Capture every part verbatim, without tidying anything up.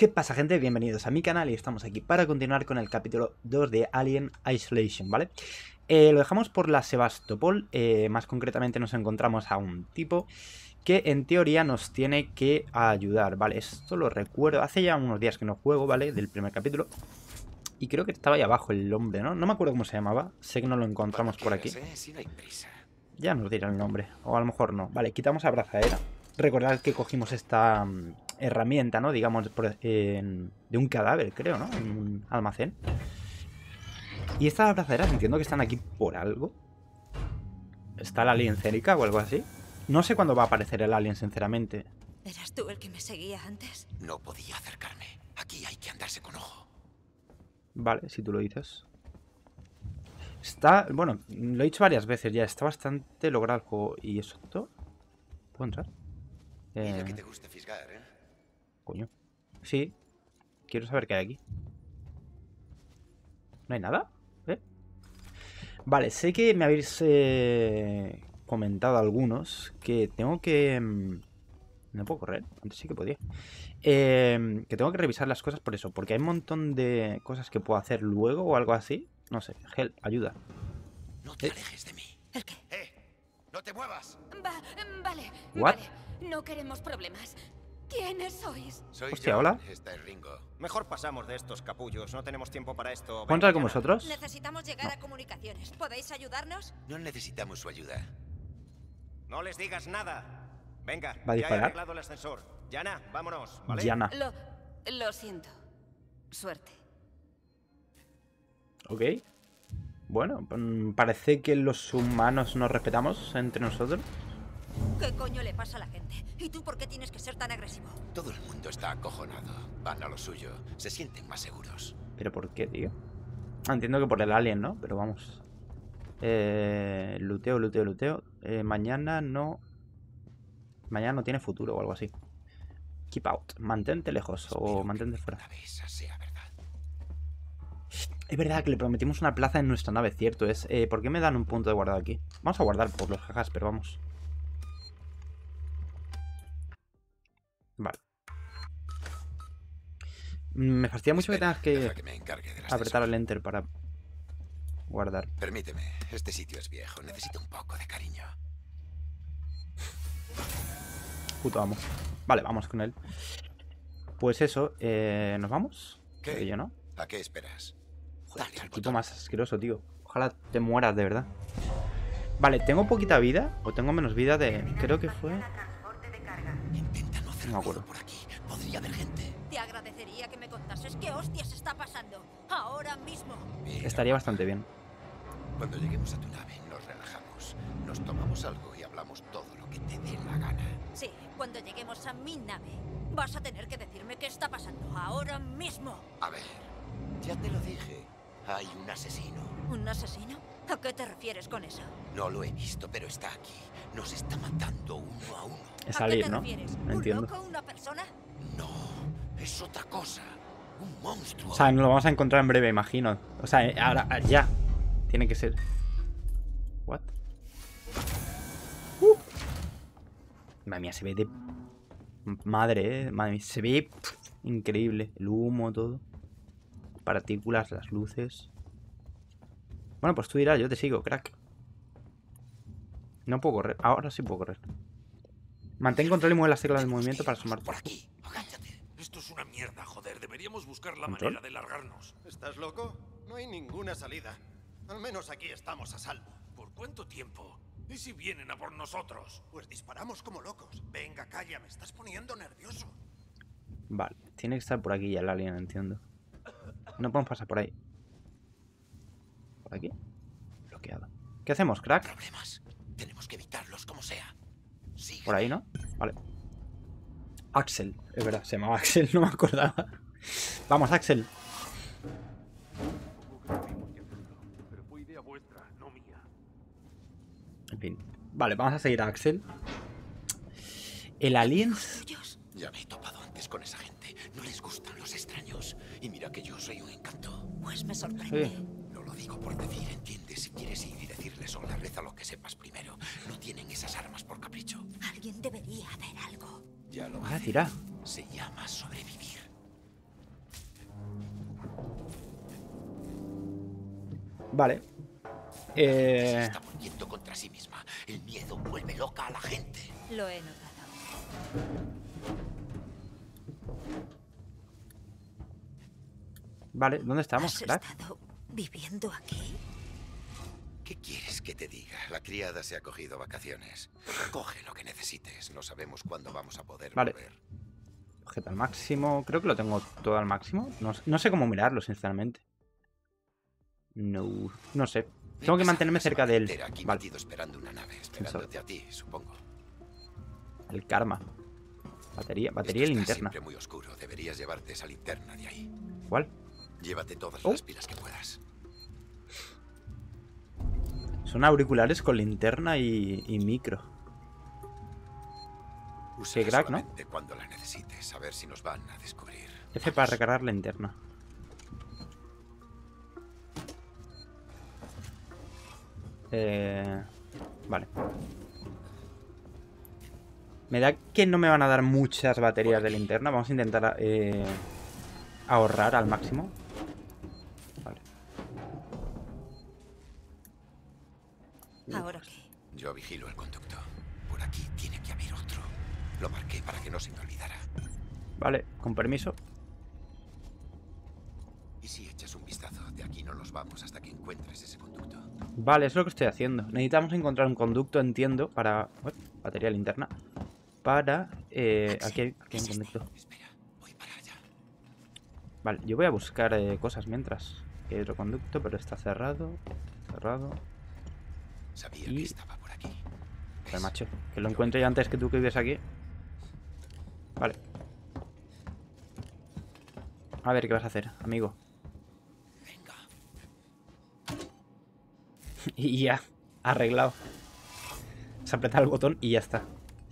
¿Qué pasa, gente? Bienvenidos a mi canal y estamos aquí para continuar con el capítulo dos de Alien Isolation, ¿vale? Eh, lo dejamos por la Sebastopol, eh, más concretamente nos encontramos a un tipo que en teoría nos tiene que ayudar, ¿vale? Esto lo recuerdo, hace ya unos días que no juego, ¿vale? Del primer capítulo. Y creo que estaba ahí abajo el hombre, ¿no? No me acuerdo cómo se llamaba, sé que no lo encontramos por aquí. Ya nos dirá el nombre, o a lo mejor no. Vale, quitamos a Brazadera. Recordad que cogimos esta um, herramienta, ¿no? Digamos, por, eh, de un cadáver, creo, ¿no? En un almacén. Y estas abrazaderas entiendo que están aquí por algo. ¿Está el alien cerca o algo así? No sé cuándo va a aparecer el alien, sinceramente. ¿Eras tú el que me seguía antes? No podía acercarme. Aquí hay que andarse con ojo. Vale, si tú lo dices. Está, bueno, lo he dicho varias veces ya. Está bastante logrado el juego. ¿Y eso? ¿Puedo entrar? Eh... Mira que te gusta fisgar, ¿eh? Coño. Sí. Quiero saber qué hay aquí. ¿No hay nada? ¿Eh? Vale, sé que me habéis eh, comentado algunos que tengo que... Mm, no puedo correr, antes sí que podía. Eh, que tengo que revisar las cosas por eso, porque hay un montón de cosas que puedo hacer luego o algo así. No sé, Hel, ayuda. No te ¿Eh? alejes de mí. ¿El qué? ¡Eh! ¡No te muevas! Va, vale, What? vale. No queremos problemas. ¿Quiénes sois? Soy Hostia, John. hola. Esta es Ringo. Mejor pasamos de estos capullos, no tenemos tiempo para esto. ¿Puedo entrar con Venga, vosotros? Necesitamos llegar a comunicaciones. ¿Podéis ayudarnos? No necesitamos su ayuda. no les digas nada. Venga, ¿Va a ya he disparar? arreglado el ascensor. Yana, vámonos, ¿vale? Yana. Lo... lo siento. Suerte. Ok. Bueno, mm, parece que los humanos nos respetamos entre nosotros. ¿Qué coño le pasa a la gente? ¿Y tú por qué tienes que ser tan agresivo? Todo el mundo está acojonado. Van a lo suyo. Se sienten más seguros. ¿Pero por qué, tío? Ah, entiendo que por el alien, ¿no? Pero vamos. Eh, luteo, luteo, luteo. Eh, mañana no... Mañana no tiene futuro o algo así. Keep out. Mantente lejos o Espero mantente que fuera. ninguna de esas sea verdad. Es verdad que le prometimos una plaza en nuestra nave, cierto es. Eh, ¿Por qué me dan un punto de guardado aquí? Vamos a guardar por los jajas, pero vamos. Vale. Me fastidia mucho Espera, que tengas deja que que me encargue del apretar ascensor. el enter para guardar. Permíteme. Este sitio es viejo. Necesito un poco de cariño. Puto amo. Vale, vamos con él. Pues eso, eh, ¿nos vamos? ¿Qué? Creo yo, ¿no? ¿A qué esperas? Joder, Dale al el tipo botón. más asqueroso, tío. Ojalá te mueras, de verdad. Vale, ¿tengo poquita vida? ¿O tengo menos vida de...? Creo que fue... Intenta no hacer No me ruido acuerdo. por aquí. Podría haber gente. Te agradecería que me contases qué hostias está pasando. Ahora mismo. Mira, Estaría bastante bien. cuando lleguemos a tu nave, nos relajamos. Nos tomamos algo y hablamos todo lo que te dé la gana. Sí, cuando lleguemos a mi nave, vas a tener que decirme qué está pasando ahora mismo. A ver, ya te lo dije. Hay un asesino. ¿Un asesino? ¿A qué te refieres con eso? No lo he visto, pero está aquí. Nos está matando uno a uno. Es ¿A salir, qué te ¿no? refieres? No ¿Un entiendo. loco, una persona? No, es otra cosa. Un monstruo. O sea, nos lo vamos a encontrar en breve, imagino. O sea, eh, ahora, ah, ya. Tiene que ser. What? Uh. Madre mía, se ve de... Madre, eh. Madre mía, se ve... pff, increíble. El humo, todo. Partículas, las luces. Bueno, pues tú dirás, yo te sigo, crack. No puedo correr. Ahora sí puedo correr. Mantén control y mueve las teclas del movimiento para sumar. Por aquí, agáchate. Esto es una mierda, joder. Deberíamos buscar la ¿Control? manera de largarnos. ¿Estás loco? No hay ninguna salida. Al menos aquí estamos a salvo. ¿Por cuánto tiempo? ¿Y si vienen a por nosotros? Pues disparamos como locos. Venga, calla, me estás poniendo nervioso. Vale, tiene que estar por aquí ya el alien, entiendo. No podemos pasar por ahí. ¿Por aquí? Bloqueado. ¿Qué hacemos, crack? Problemas. Tenemos que evitarlos como sea. Sigue. Por ahí, ¿no? Vale. Axel, es verdad, se llamaba Axel, no me acordaba. Vamos, Axel. Pero fue idea vuestra, no mía. En fin. Vale, vamos a seguir a Axel. El alien... Dios. Ya me he topado antes con esa gente. No les gustan los extraños. Y mira que yo soy un encanto. Pues me sorprende. Sí. No lo digo por decir, ¿entiendes? Si quieres ir y decirles hola, reza lo que sepas primero. No tienen esas armas por capricho. Alguien debería hacer algo. Ya lo Ah, hace. tira. Se llama sobrevivir. Vale. Se Eh... está volviendo contra sí misma. El miedo vuelve loca a la gente. Lo he notado. Vale, ¿dónde estamos, ¿Has crack? estado viviendo aquí? ¿Qué quieres que te diga? La criada se ha cogido vacaciones. Coge lo que necesites. No sabemos cuándo vamos a poder Vale. volver. Objeto al máximo. Creo que lo tengo todo al máximo. No, no sé cómo mirarlo, sinceramente. No, no sé. Tengo que mantenerme cerca de él. Aquí Vale. metido esperando una nave, esperándote a ti, supongo. El karma. Batería, batería y Esto está linterna. siempre muy oscuro. Deberías llevarte esa linterna de ahí. ¿Cuál? Llévate todas Oh. las pilas que puedas. Son auriculares con linterna y, y micro. Úsala crack, ¿no? solamente cuando la necesites. A ver si nos van a descubrir. F para recargar la linterna. Eh, vale. Me da que no me van a dar muchas baterías de linterna. Vamos a intentar eh, ahorrar al máximo. Vale. ¿Ahora qué? Yo vigilo el conducto. Por aquí tiene que haber otro. Lo marqué para que no se me olvidara. Vale, con permiso. ¿Y si echas un vistazo? De aquí no nos vamos hasta que encuentres ese conducto. Vale, es lo que estoy haciendo. Necesitamos encontrar un conducto, entiendo, para... Ué, batería de linterna. Para... Eh, aquí, hay, aquí hay un conducto. Espera, voy para allá. Vale, yo voy a buscar eh, cosas mientras. Aquí hay otro conducto, pero está cerrado. Cerrado. Sabía Y- que estaba por aquí. Pero macho, que lo encuentre yo antes que tú que vives aquí. Vale. A ver, ¿qué vas a hacer, amigo? Venga. Y ya, arreglado. Se aprieta el botón y ya está.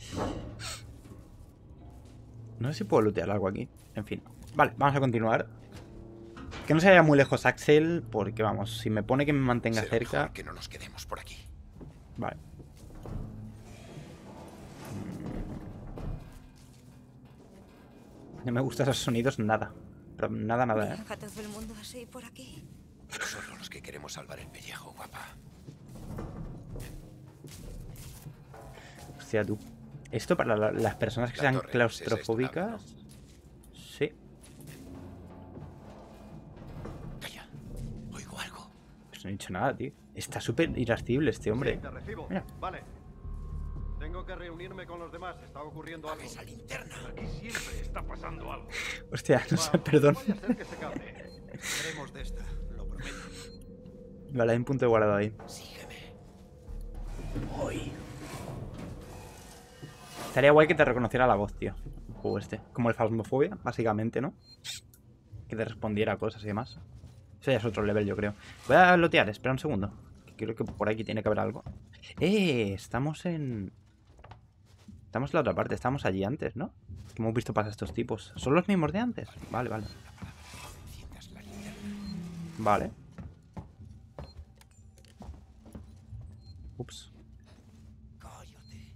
No sé si puedo lootear algo aquí. En fin. Vale, vamos a continuar. Que no se vaya muy lejos Axel, porque vamos, si me pone que me mantenga Será cerca... mejor que no nos quedemos por aquí. Vale. No me gustan esos sonidos, nada. Pero nada, nada, ¿eh? ¿Viaja todo el mundo así por aquí? Solo los que queremos salvar el pellejo, guapa. Hostia, tú. Esto para la- las personas que La sean torre, claustrofóbicas... es Sí. Calla. Oigo algo. Pues no he dicho nada, tío. Está súper irascible este hombre. Sí, te recibo. Mira. Vale. Tengo que reunirme con los demás. Está ocurriendo algo. Apaga esa linterna. Aquí siempre está pasando algo. Hostia, no sé, Vamos, perdón. no vaya a ser que se cabre. Haremos de esta, lo prometo. Vale, hay un punto de guardado ahí. Sígueme. Uy. Estaría guay que te reconociera la voz, tío. El juego este. Como el Phasmophobia, básicamente, ¿no? Que te respondiera cosas y demás. Eso ya es otro level, yo creo. Voy a lotear, espera un segundo. Que creo que por aquí tiene que haber algo. ¡Eh! Estamos en... Estamos en la otra parte. Estamos allí antes, ¿no? Que hemos visto pasar estos tipos. ¿Son los mismos de antes? Vale, vale. Enciendas la linterna. Vale. Ups. Cállate.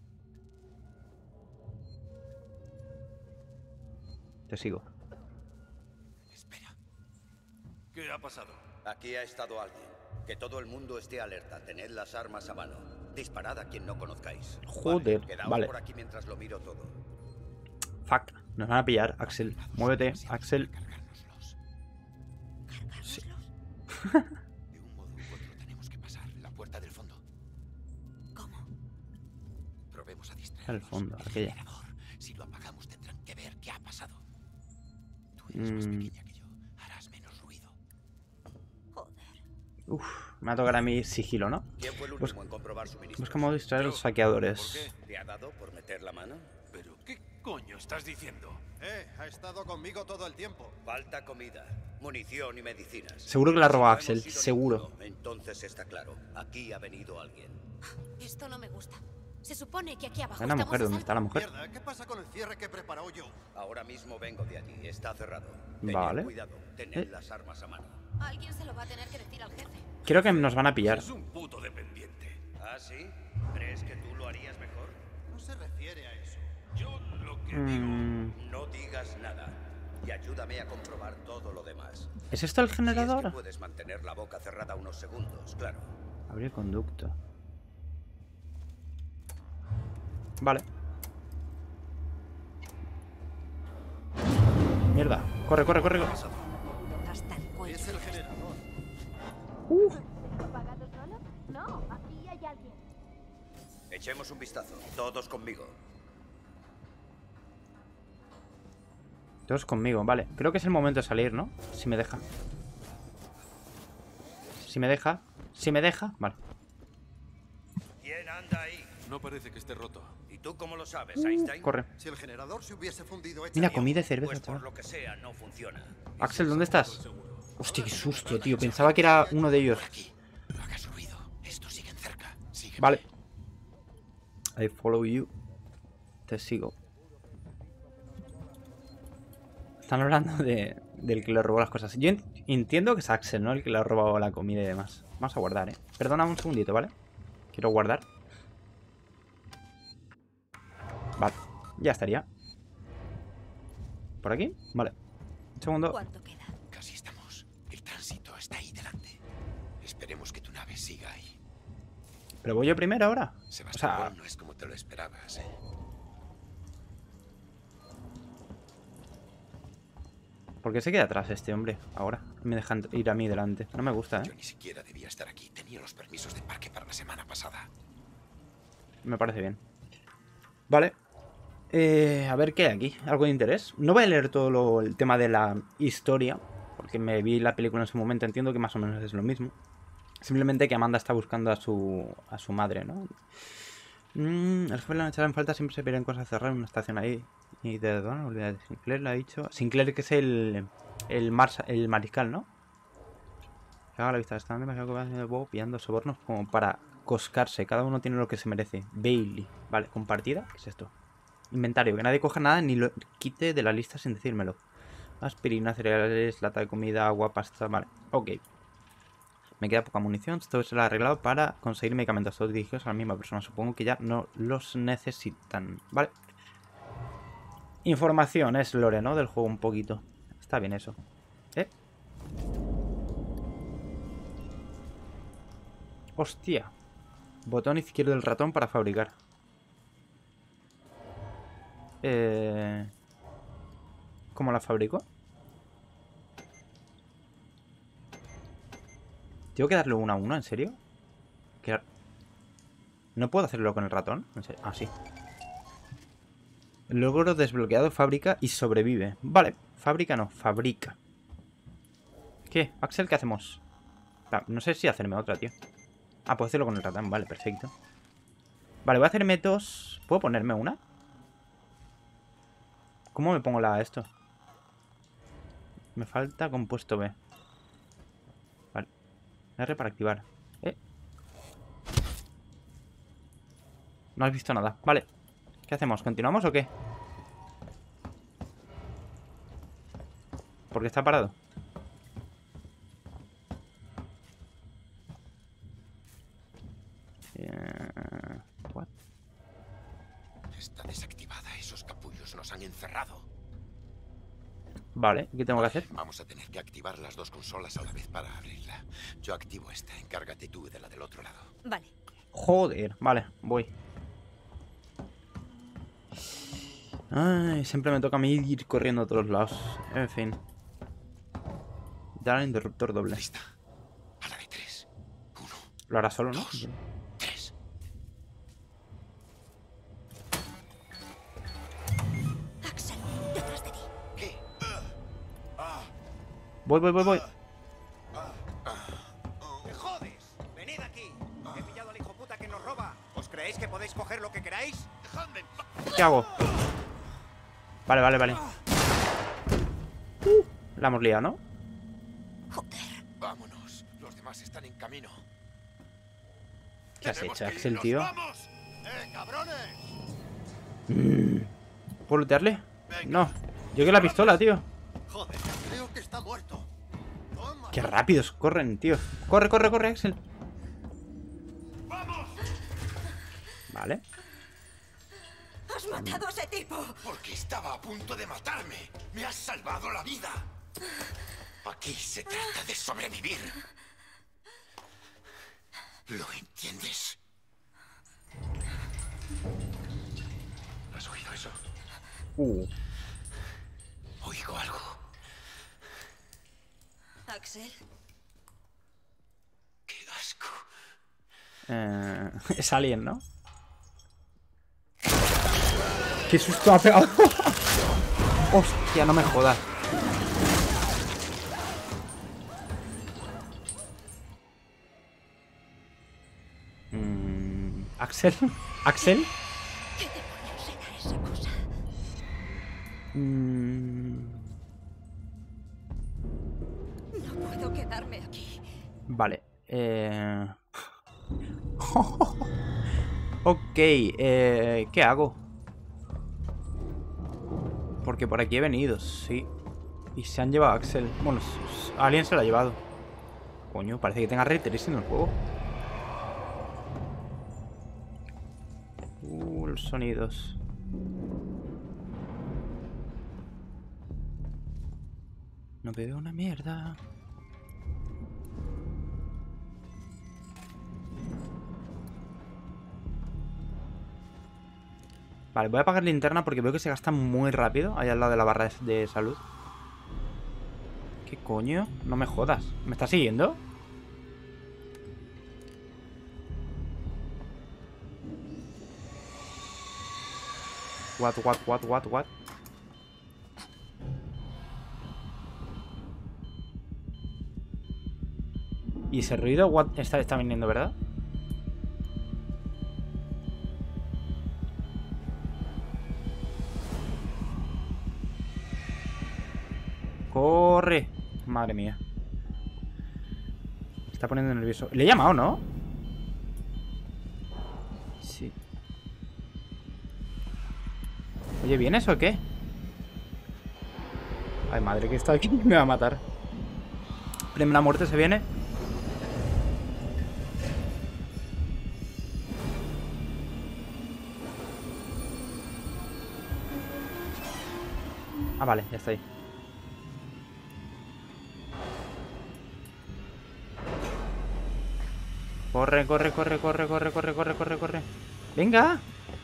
Te sigo. Espera. ¿Qué ha pasado? Aquí ha estado alguien. Que todo el mundo esté alerta. Tened las armas a mano. Disparad a quien no conozcáis. Joder, Quedaos vale. por aquí mientras lo miro todo. Fuck. Nos van a pillar, Axel. Muévete, Axel. Cargárnoslos. Sí. De un modo u otro tenemos que pasar la puerta del fondo. ¿Cómo? Probemos a distraerlos. Al fondo, El aquella. generador. Si lo apagamos tendrán que ver qué ha pasado. Tú eres más Mm. pequeña que yo. Harás menos ruido. Joder. Uf, me va a tocar a mí sigilo, ¿no? ¿Quién fue el Bus- último en comprobar suministros? Busca cómo distraer a los Yo. saqueadores. ¿Por qué? ¿Te ha dado por meter la mano? ¿Pero qué coño estás diciendo? Eh, ha estado conmigo todo el tiempo. Falta comida, munición y medicinas. Seguro que la roba No Axel, hemos sido seguro. ninguno, entonces está claro. Aquí ha venido alguien. Esto no me gusta. Se supone que aquí abajo Hay una estamos mujer, a ¿dónde está la salvo. mujer? Mierda, ¿qué pasa con el cierre que preparó yo? Ahora mismo vengo de allí. Está cerrado. Tened Vale. cuidado. Tened Eh. las armas a mano. Alguien se lo va a tener que decir al jefe. Creo que nos van a pillar. Es un puto dependiente. ¿Ah, sí? ¿Crees que tú lo harías mejor? No se refiere a eso. Yo lo que Mm, digo... No digas nada. y ayúdame a comprobar todo lo demás. ¿Es esto el generador? Si es que puedes mantener la boca cerrada unos segundos, claro. Abrir conducto. Vale. Mierda. Corre, corre, corre. Hasta el cuello. Es el generador. ¿Apagado solo? No, aquí hay alguien. Echemos un vistazo, todos conmigo. Todos conmigo, vale. Creo que es el momento de salir, ¿no? Si me deja. Si me deja. Si me deja. Vale. ¿Quién anda ahí? No parece que esté roto. ¿Y tú cómo lo sabes, Einstein? Corre. Si el generador se hubiese fundido... Mira, echaría- comida y cerveza, Pues por chaval. lo que sea, no funciona. Axel, ¿dónde estás? Hostia, qué susto, tío. Pensaba que era uno de ellos. Por aquí. No hagas ruido. Estos siguen cerca. Sígueme. Vale. I follow you. Te sigo. Están hablando de, del que le robó las cosas. Yo en- entiendo que es Axel, ¿no? El que le ha robado la comida y demás. Vamos a guardar, ¿eh? Perdona un segundito, ¿vale? Quiero guardar. Vale. Ya estaría. ¿Por aquí? Vale. Un segundo. ¿Cuánto queda? Casi estamos. El tránsito está ahí delante. Esperemos que tu nave siga ahí. ¿Pero voy yo primero ahora? O Sebastopol sea, no es como te lo esperabas, ¿eh? ¿por qué se queda atrás este hombre ahora? Me dejan ir a mí delante. No me gusta, ¿eh? Yo ni siquiera debía estar aquí. Tenía los permisos de parque para la semana pasada. Me parece bien. Vale. Eh, a ver qué hay aquí. ¿Algo de interés? No voy a leer todo lo- el tema de la historia, porque me vi la película en su momento. Entiendo que más o menos es lo mismo. Simplemente que Amanda está buscando a su, a su madre, ¿no? Mm, el jefe le echará en falta, siempre se verán cosas cerrar una estación ahí. Y de dónde, olvidé de Sinclair, le ha dicho. Sinclair, que es el, el, marsa- el mariscal, ¿no? Que haga la vista. Están demasiado cobardes de Bob pillando sobornos como para coscarse. Cada uno tiene lo que se merece. Bailey. Vale, compartida. ¿Qué es esto? Inventario. Que nadie coja nada ni lo quite de la lista sin decírmelo. Aspirina, cereales, lata de comida, agua, pasta. Vale, ok. Me queda poca munición. Esto se lo ha arreglado para conseguir medicamentos. Todos dirigidos a la misma persona. Supongo que ya no los necesitan. Vale. Información. Es lore, ¿no? Del juego un poquito. Está bien eso. ¿Eh? Hostia. Botón izquierdo del ratón para fabricar. Eh... ¿Cómo la fabrico? ¿Tengo que darle uno a uno? ¿En serio? ¿Qué... ¿No puedo hacerlo con el ratón? ¿En serio? Ah, sí. Logro desbloqueado, fábrica y sobrevive. Vale, fábrica no, fabrica. ¿Qué? Axel, ¿qué hacemos? Ah, no sé si hacerme otra, tío. Ah, puedo hacerlo con el ratón, vale, perfecto. Vale, voy a hacerme dos. ¿Puedo ponerme una? ¿Cómo me pongo la esto? Me falta compuesto B. Vale. R para activar. ¿Eh? No has visto nada. Vale. ¿Qué hacemos? ¿Continuamos o qué? ¿Por qué está parado? Eh... ¿What? Está desactivada. Esos capullos nos han encerrado. Vale, ¿qué tengo que hacer? Vamos a tener que activar las dos consolas a la vez para abrirla. Yo activo esta. Encárgate tú de la del otro lado. Vale. Joder, vale, voy. Ay, siempre me toca a mí ir corriendo a todos lados. En fin. Dar al interruptor doble. Lista. A la de tres. Uno, Lo hará solo, ¿no? dos, tres. Axel, detrás de ti. ¿Qué? Voy, voy, voy, voy. ¡Me jodes! ¡Venid aquí! He pillado al hijo puta que nos roba. ¿Os creéis que podéis coger lo que queráis? Dejadme en paz. ¿Qué hago? Vale, vale, vale. Uh, la hemos liado, ¿no? Joder. Vámonos. Los demás están en camino. ¿Qué has Tenemos hecho, que Axel, irnos. tío? ¡Vamos! ¡Eh, cabrones! Mm. ¿Puedo lootearle? Venga. No. Yo que la pistola, tío. Joder, creo que está muerto. Toma. Qué rápidos corren, tío. Corre, corre, corre, Axel. ¡Vamos! Vale. Has has matado a ese tipo? Porque estaba a punto de matarme. Me has salvado la vida. Aquí se trata de sobrevivir. ¿Lo entiendes? ¿Has oído eso? Uh. Oigo algo. Axel. ¡Qué asco! Eh, es Alien, ¿no? ¡Qué susto ha pegado! ¡Hostia, no me jodas! Mm, ¿Axel? ¿Axel? ¿Qué demonios era esa cosa? Mm, No puedo quedarme aquí. vale. Eh... ok, eh, ¿qué hago? Porque por aquí he venido, sí. Y se han llevado a Axel. Bueno, alguien se lo ha llevado. Coño, parece que tenga Ray Tracing en el juego. Uh, los sonidos. No veo una mierda. Vale, voy a apagar linterna porque veo que se gasta muy rápido ahí al lado de la barra de salud. ¿Qué coño? No me jodas. ¿Me está siguiendo? What, what, what, what, what? ¿Y ese ruido? What? Está, está viniendo, ¿verdad? ¡Corre! Madre mía. Me está poniendo nervioso. Le he llamado, ¿no? Sí. Oye, ¿vienes o qué? Ay, madre, que está aquí. Me va a matar. Primera muerte se viene. Ah, vale, ya está ahí. Corre, corre, corre, corre, corre, corre, corre, corre, corre. ¡Venga!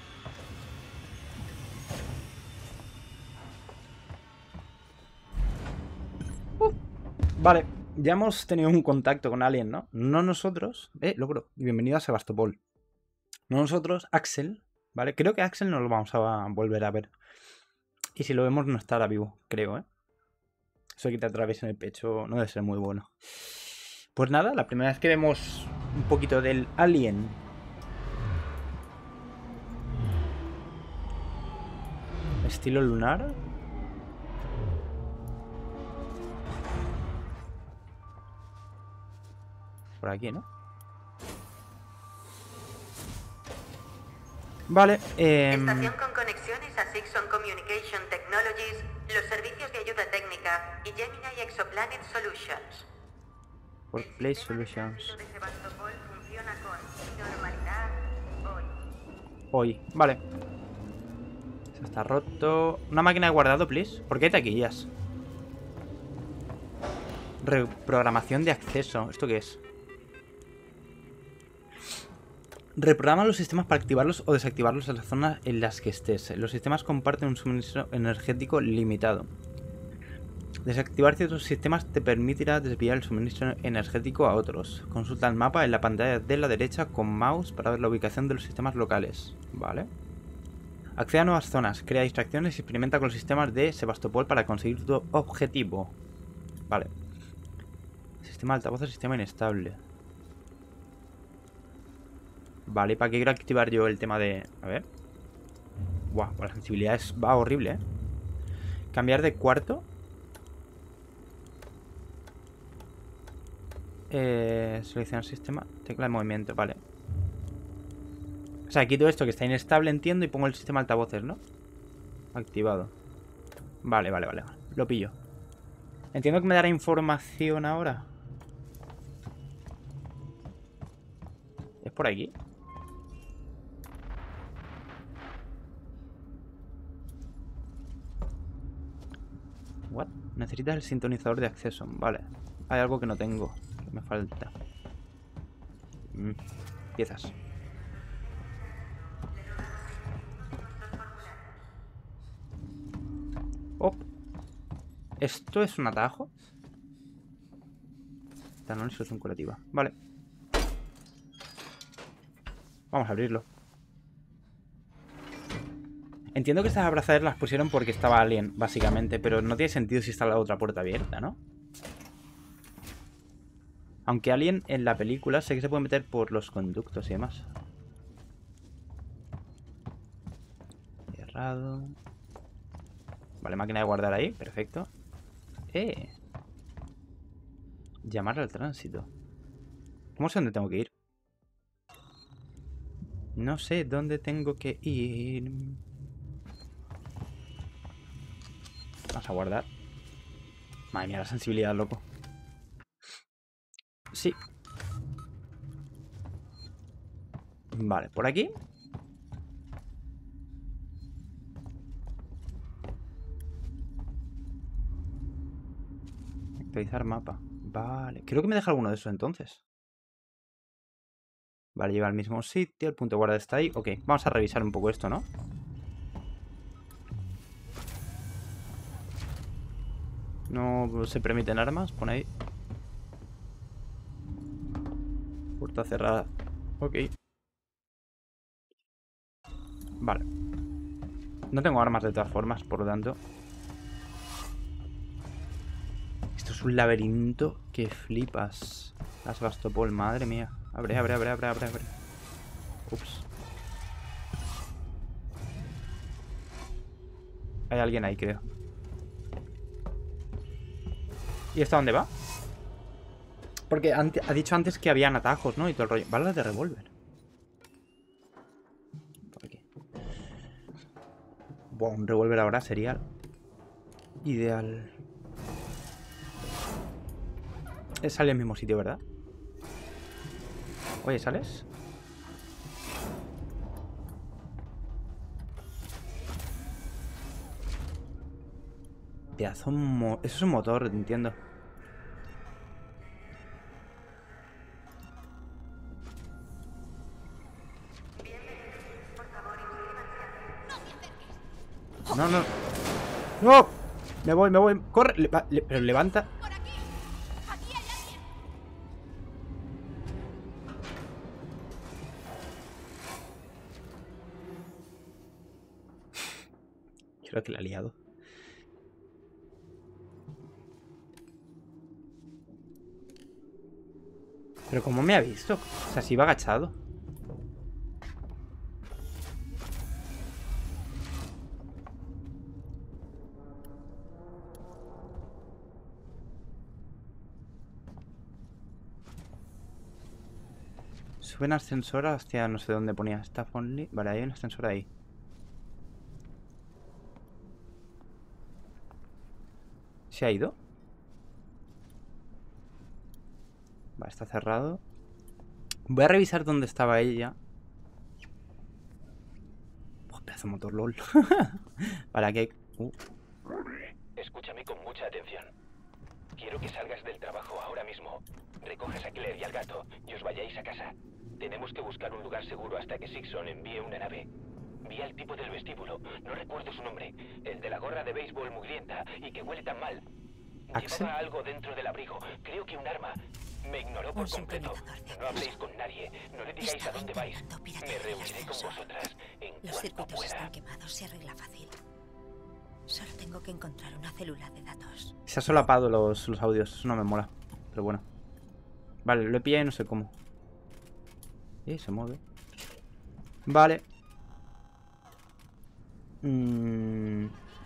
Uh, vale, ya hemos tenido un contacto con alguien, ¿no? No nosotros. Eh, logro. Bienvenido a Sebastopol. No nosotros, Axel. ¿Vale? Creo que Axel no lo vamos a volver a ver. Y si lo vemos no estará vivo, creo, ¿eh? Eso que te atraviesa en el pecho no debe ser muy bueno. Pues nada, la primera vez que vemos un poquito del alien. Estilo lunar. Por aquí, ¿no? Vale, eh... Estación con conexiones a Sixon Communication Technologies, los servicios de ayuda técnica y Gemini Exoplanet Solutions. Workplace Solutions. El sistema de Sebastopol funciona con normalidad hoy. Hoy, vale. Se está roto. Una máquina de guardado, please. ¿Por qué hay taquillas? Reprogramación de acceso. ¿Esto qué es? Reprograma los sistemas para activarlos o desactivarlos en las zonas en las que estés. Los sistemas comparten un suministro energético limitado. Desactivar ciertos sistemas te permitirá desviar el suministro energético a otros. Consulta el mapa en la pantalla de la derecha con mouse para ver la ubicación de los sistemas locales. Vale. Accede a nuevas zonas, crea distracciones y experimenta con los sistemas de Sebastopol para conseguir tu objetivo. Vale. Sistema de altavoces, sistema inestable. Vale, ¿para qué quiero activar yo el tema de...? A ver. Buah, pues la sensibilidad es... va horrible, ¿eh? Cambiar de cuarto. Eh, seleccionar sistema. Tecla de movimiento, vale. O sea, quito esto que está inestable, entiendo, y pongo el sistema de altavoces, ¿no? Activado. Vale, vale, vale. Lo pillo. Entiendo que me dará información ahora. ¿Es por aquí? Necesitas el sintonizador de acceso. Vale. Hay algo que no tengo. Que me falta. Mm. Piezas. Oh. ¿Esto es un atajo? Etanol, solución curativa. Vale. Vamos a abrirlo. Entiendo que estas abrazaderas las pusieron porque estaba Alien, básicamente. Pero no tiene sentido si está la otra puerta abierta, ¿no? Aunque Alien en la película sé que se puede meter por los conductos y demás. Cerrado. Vale, máquina de guardar ahí, perfecto. Eh. Llamar al tránsito. ¿Cómo sé dónde tengo que ir? No sé dónde tengo que ir. Vamos a guardar. Madre mía, la sensibilidad, loco. Sí. Vale, por aquí. Actualizar mapa. Vale. Creo que me deja alguno de esos entonces. Vale, lleva al mismo sitio. El punto de guarda está ahí. Ok, vamos a revisar un poco esto, ¿no? No se permiten armas. Pone ahí. Puerta cerrada. Ok. Vale. No tengo armas de todas formas, por lo tanto. Esto es un laberinto que flipas. La Sebastopol, madre mía. Abre, abre, abre, abre, abre, abre. Ups. Hay alguien ahí, creo. ¿Y esto a dónde va? Porque ha dicho antes que habían atajos, ¿no? Y todo el rollo. Balas de revólver. Por aquí. Buah, un revólver ahora sería ideal. Sale al mismo sitio, ¿verdad? Oye, ¿sales? Pedazo mo... Eso es un motor, entiendo. No, no. ¡No! Me voy, me voy. ¡Corre! Le, le, pero levanta. ¡Por aquí! ¡Aquí hay alguien! Creo que la ha liado. Pero ¿cómo me ha visto? O sea, si iba agachado. Sube en ascensor hacia no sé dónde ponía. Staff only. Vale, hay un ascensor ahí. ¿Se ha ido? Vale, está cerrado. Voy a revisar dónde estaba ella. Oh, pedazo de motor, lol. Vale, aquí hay... Uh. Escúchame con mucha atención. Quiero que salgas del trabajo ahora mismo. Recojas a Claire y al gato y os vayáis a casa. Tenemos que buscar un lugar seguro hasta que Sixon envíe una nave. Vi al tipo del vestíbulo, no recuerdo su nombre. El de la gorra de béisbol mugrienta y que huele tan mal. ¿Axel? Llevaba algo dentro del abrigo, creo que un arma. Me ignoró por Un completo. sincronizador de No habléis con nadie, no le digáis a dónde vais. Me reuniré con vosotras en Los cuanto circuitos pueda. están quemados, se arregla fácil. Solo tengo que encontrar una célula de datos. Se ha solapado los, los audios. Eso no me mola. Pero bueno. Vale, lo he pillado y no sé cómo. Eh, se mueve. Vale. Mm.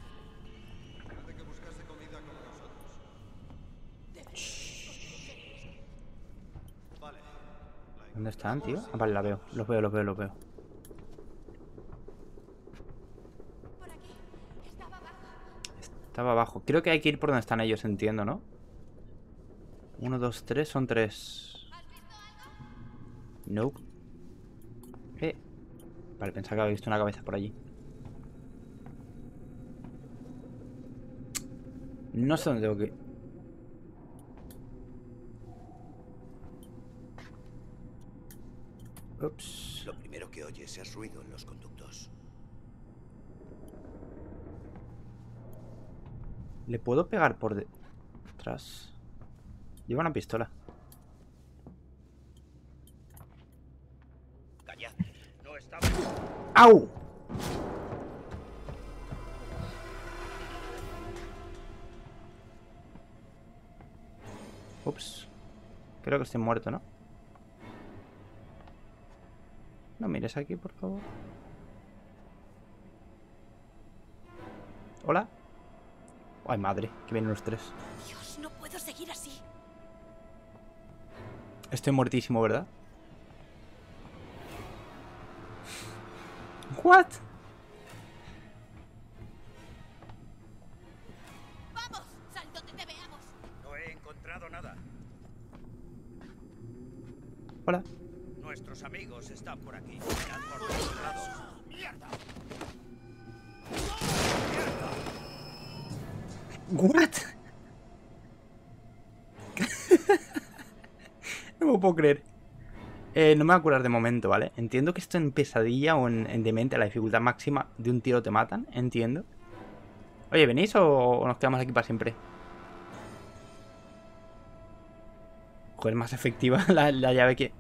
¿Dónde están, tío? Ah, vale, la veo. Los veo, los veo, los veo. Por aquí. Estaba abajo. Estaba abajo. Creo que hay que ir por donde están ellos, entiendo, ¿no? Uno, dos, tres, son tres. No. Eh. Vale, pensaba que había visto una cabeza por allí. No sé dónde tengo que ir. Ups. Lo primero que oyes es ruido en los conductos. ¿Le puedo pegar por detrás? Lleva una pistola. Callad. No está... ¡Au! Ups. Creo que estoy muerto, ¿no? No mires aquí, por favor. ¿Hola? Ay, madre, que vienen los tres. Dios, no puedo seguir así. Estoy muertísimo, ¿verdad? ¿What? ¡Vamos! ¡Sal donde te veamos! No he encontrado nada. Hola. Nuestros amigos están por aquí. Mirad por todos lados. ¡Mierda! ¿What? No me lo puedo creer. Eh, no me voy a curar de momento, ¿vale? Entiendo que esto en pesadilla o en, en demente, a la dificultad máxima de un tiro te matan. Entiendo. Oye, ¿venís o nos quedamos aquí para siempre? Joder, más efectiva la, la llave que...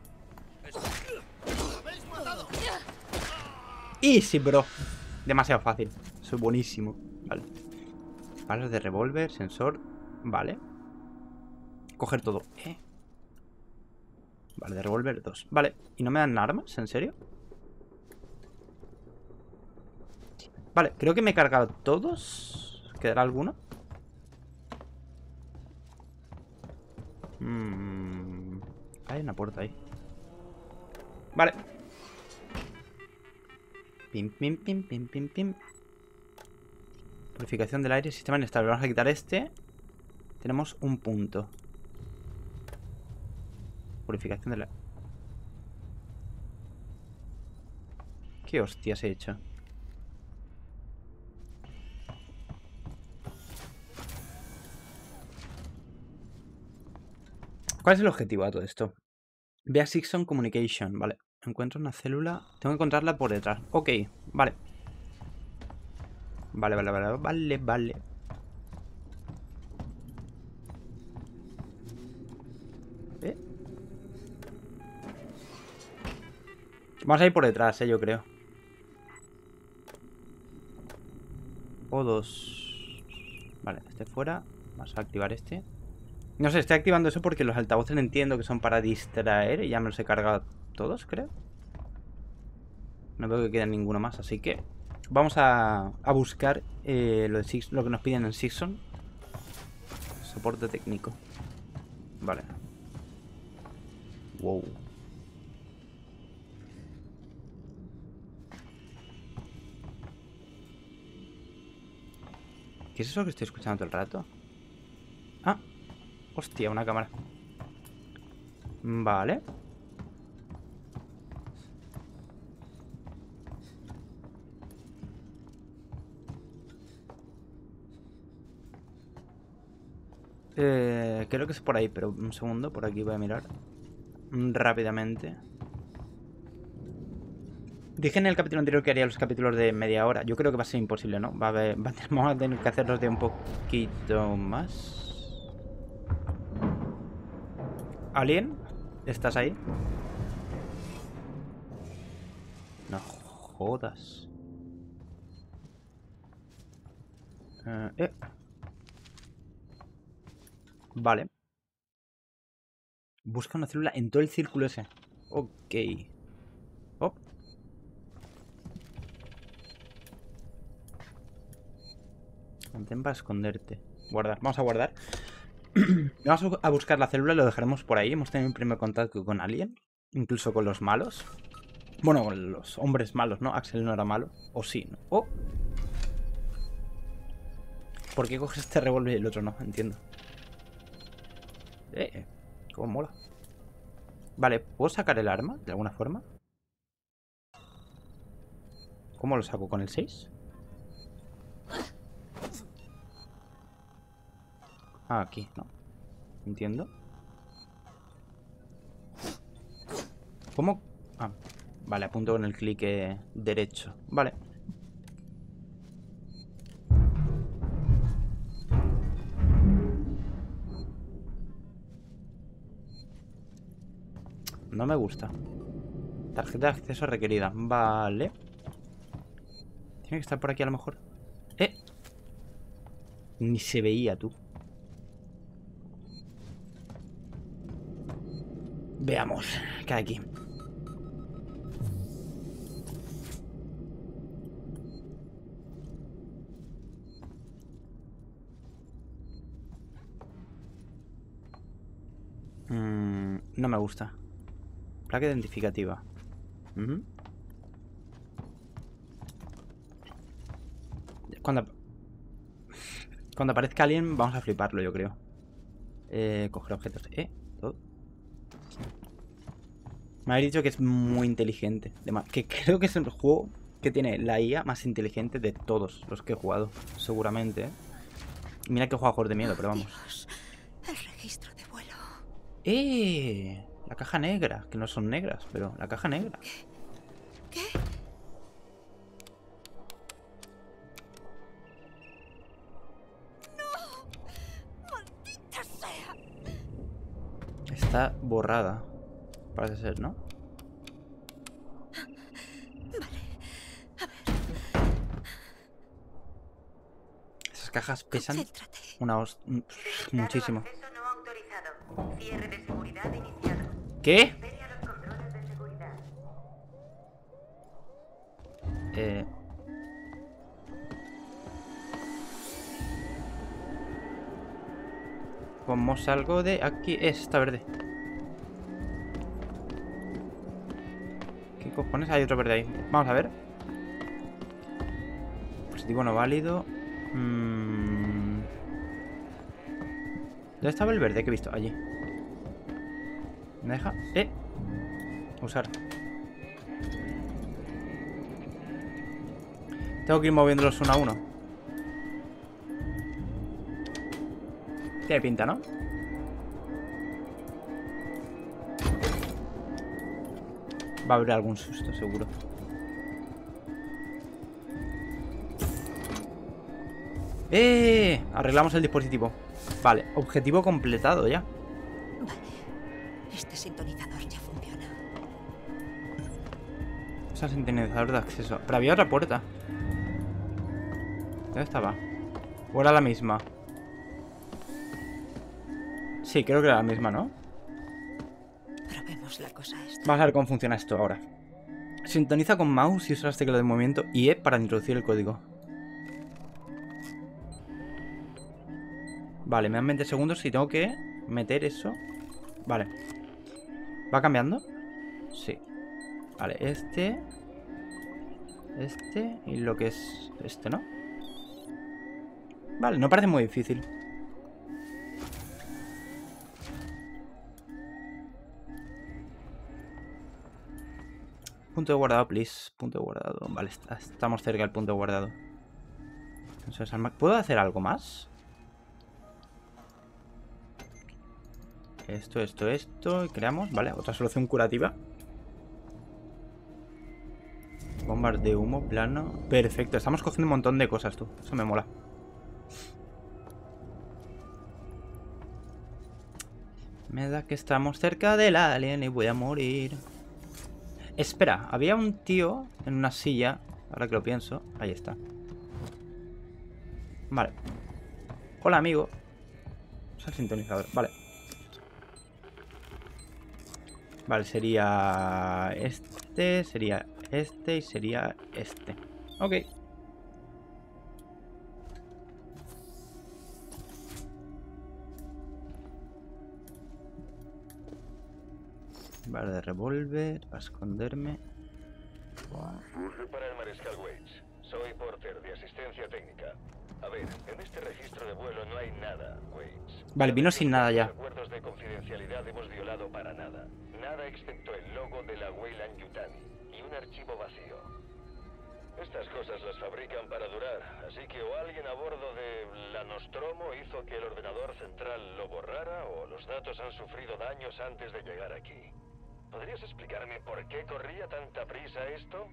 Easy, bro. Demasiado fácil. Soy buenísimo. Vale. Balas de revólver, sensor. Vale. Coger todo. ¿Eh? Vale, de revólver, dos. Vale. ¿Y no me dan armas? ¿En serio? Vale, creo que me he cargado todos. ¿Quedará alguno? Mm. Hay una puerta ahí. Vale. Pim, pim, pim, pim, pim, pim. Purificación del aire, sistema inestable. Vamos a quitar este. Tenemos un punto. Purificación del aire. ¿Qué hostias he hecho? ¿Cuál es el objetivo de todo esto? Ve a Sixon Communication, vale. Encuentro una célula. Tengo que encontrarla por detrás. Ok, vale. Vale, vale, vale, vale, vale. ¿Eh? Vamos a ir por detrás, eh, yo creo. O dos. Vale, este fuera. Vamos a activar este. No sé, estoy activando eso porque los altavoces entiendo que son para distraer. Y ya me los he cargado todos, creo. No veo que quede ninguno más, así que vamos a, a buscar eh, lo, de Six, lo que nos piden en Sixon. Soporte técnico. Vale. Wow. ¿Qué es eso que estoy escuchando todo el rato? Ah. Hostia, una cámara. Vale. Eh, creo que es por ahí, pero un segundo, por aquí voy a mirar rápidamente. Dije en el capítulo anterior que haría los capítulos de media hora. Yo creo que va a ser imposible, ¿no? Va a haber, va a, vamos a tener que hacerlos de un poquito más. ¿Alien? ¿Estás ahí? No jodas. Eh, eh. Vale. Busca una célula en todo el círculo ese. Ok. Oh. Mantén para esconderte. Guardar. Vamos a guardar. Vamos a buscar la célula y lo dejaremos por ahí. Hemos tenido un primer contacto con Alien. Incluso con los malos. Bueno, con los hombres malos, ¿no? Axel no era malo. O sí, ¿no? Oh. ¿Por qué coges este revólver y el otro no? Entiendo. Eh, cómo mola. Vale, ¿puedo sacar el arma de alguna forma? ¿Cómo lo saco? ¿Con el seis? Ah, aquí, ¿no? Entiendo. ¿Cómo? Ah, vale, apunto con el clic eh, derecho. Vale. No me gusta. Tarjeta de acceso requerida. Vale. Tiene que estar por aquí a lo mejor. ¡Eh! Ni se veía, tú. Veamos. ¿Qué hay aquí? Mm, no me gusta. Placa identificativa. Uh-huh. Cuando... Cuando aparezca alguien vamos a fliparlo, yo creo. Eh, coger objetos. Eh, todo. Me habéis dicho que es muy inteligente. Que creo que es el juego que tiene la I A más inteligente de todos los que he jugado. Seguramente, ¿eh? Mira que juega juegos de miedo, pero vamos. Dios, el registro de vuelo. ¡Eh! La caja negra. Que no son negras, pero la caja negra. ¿Qué? ¿Qué? Está borrada. Parece ser, ¿no? Vale. A ver. Esas cajas pesan Concéntrate. una host... muchísimo. Acceso no autorizado. Cierre de seguridad iniciado. ¿Qué? Espere a los controles de seguridad. Eh... Vamos algo de aquí. Está verde. ¿Qué cojones? Hay otro verde ahí. Vamos a ver. Positivo no válido. Mm... ¿Dónde estaba el verde que he visto? Allí. ¿Me deja? ¡Eh! Usar. Tengo que ir moviéndolos uno a uno. Tiene pinta, ¿no? Va a haber algún susto, seguro. ¡Eh! Arreglamos el dispositivo. Vale, objetivo completado ya. Vale. Este sintonizador ya funciona. Es el sintonizador de acceso. Pero había otra puerta. ¿Dónde estaba? ¿O era la misma? Sí, creo que era la misma, ¿no? Probemos la cosa esta. Vamos a ver cómo funciona esto ahora. Sintoniza con mouse y usa las teclas de movimiento y E para introducir el código. Vale, me dan veinte segundos y tengo que meter eso. Vale. ¿Va cambiando? Sí. Vale, este. Este y lo que es este, ¿no? Vale, no parece muy difícil. Punto de guardado, please. Punto de guardado. Vale, está, estamos cerca del punto de guardado. Entonces, ¿puedo hacer algo más? Esto, esto, esto. Y creamos, vale, otra solución curativa. Bombas de humo, plano. Perfecto, estamos cogiendo un montón de cosas, tú. Eso me mola. Me da que estamos cerca del alien y voy a morir. Espera, había un tío en una silla. Ahora que lo pienso. Ahí está. Vale. Hola, amigo. Es el sintonizador. Vale. Vale, sería este, sería este y sería este. Ok. Vale, de revólver, para esconderme. Para el Mariscal Waits. Soy Porter, de asistencia técnica. A ver, en este registro de vuelo no hay nada, Waits. Vale, vino sin nada ya. Los acuerdos de confidencialidad hemos violado para nada. Nada excepto el logo de la Weyland Yutani y un archivo vacío. Estas cosas las fabrican para durar, así que o alguien a bordo de la Nostromo hizo que el ordenador central lo borrara, o los datos han sufrido daños antes de llegar aquí. ¿Podrías explicarme por qué corría tanta prisa esto?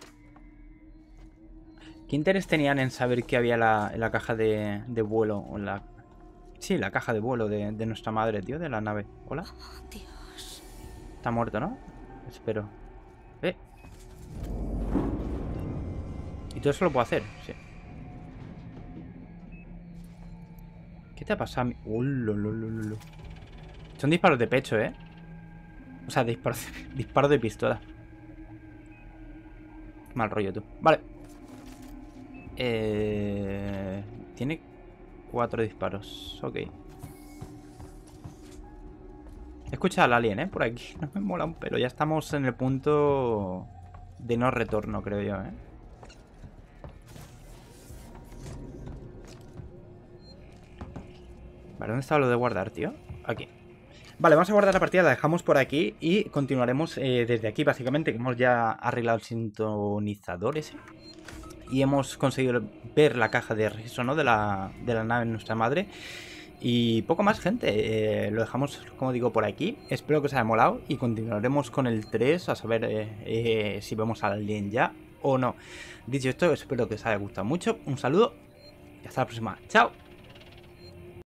¿Qué interés tenían en saber que había la, en la caja de, de vuelo? O la, sí, la caja de vuelo de, de nuestra madre, tío, de la nave. ¿Hola? Oh, Dios. Está muerto, ¿no? Espero. Eh. Y todo eso lo puedo hacer, sí. ¿Qué te ha pasado a mí? Uh, lo, lo, lo, lo. Son disparos de pecho, ¿eh? O sea, disparos de, disparos de pistola. Qué mal rollo, tú. Vale. Eh... Tiene cuatro disparos. Ok. Escucha al alien, ¿eh? Por aquí. No me mola un pelo. Ya estamos en el punto de no retorno, creo yo, ¿eh? Vale, ¿dónde estaba lo de guardar, tío? Aquí. Vale, vamos a guardar la partida, la dejamos por aquí y continuaremos eh, desde aquí, básicamente, que hemos ya arreglado el sintonizador ese. Y hemos conseguido ver la caja de registro, ¿no? De la, de la nave de nuestra madre. Y poco más, gente. Eh, lo dejamos, como digo, por aquí. Espero que os haya molado y continuaremos con el tres a saber eh, eh, si vemos al alien ya o no. Dicho esto, espero que os haya gustado mucho. Un saludo y hasta la próxima. ¡Chao!